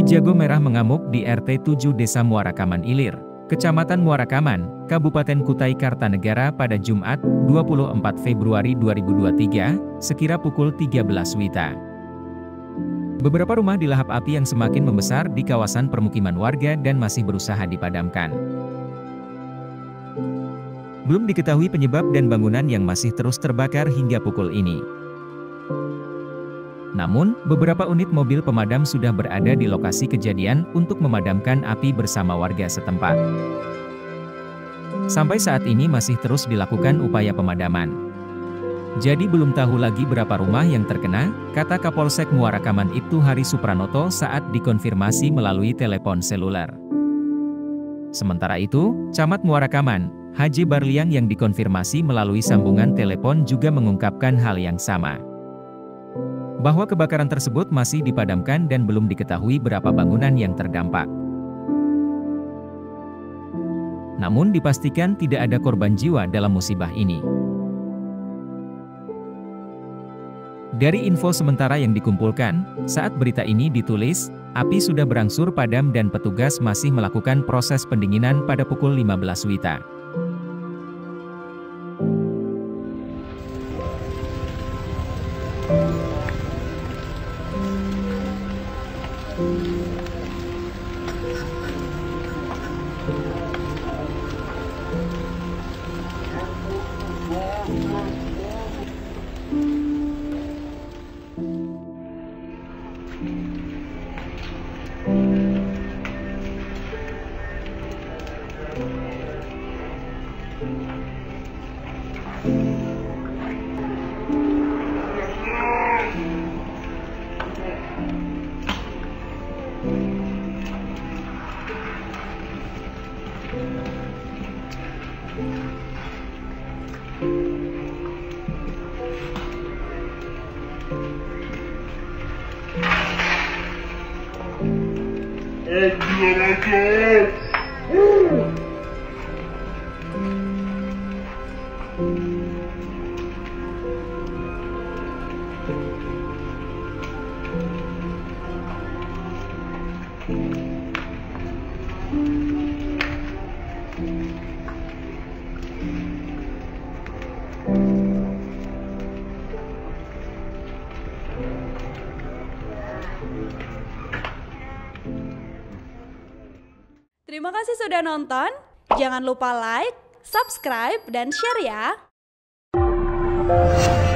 jago merah mengamuk di RT 7 Desa Muarakaman Ilir, Kecamatan Muarakaman, Kabupaten Kutai Kartanegara pada Jumat, 24 Februari 2023, sekira pukul 13 WITA. Beberapa rumah dilahap api yang semakin membesar di kawasan permukiman warga dan masih berusaha dipadamkan. Belum diketahui penyebab dan bangunan yang masih terus terbakar hingga pukul ini. Namun, beberapa unit mobil pemadam sudah berada di lokasi kejadian untuk memadamkan api bersama warga setempat. Sampai saat ini masih terus dilakukan upaya pemadaman. Jadi belum tahu lagi berapa rumah yang terkena, kata Kapolsek Muarakaman Ibtu Hari Supranoto saat dikonfirmasi melalui telepon seluler. Sementara itu, Camat Muarakaman, Haji Barliang yang dikonfirmasi melalui sambungan telepon juga mengungkapkan hal yang sama. Bahwa kebakaran tersebut masih dipadamkan dan belum diketahui berapa bangunan yang terdampak. Namun dipastikan tidak ada korban jiwa dalam musibah ini. Dari info sementara yang dikumpulkan, saat berita ini ditulis, api sudah berangsur padam dan petugas masih melakukan proses pendinginan pada pukul 15 WITA. Terima kasih sudah nonton. Jangan lupa like, subscribe, dan share ya.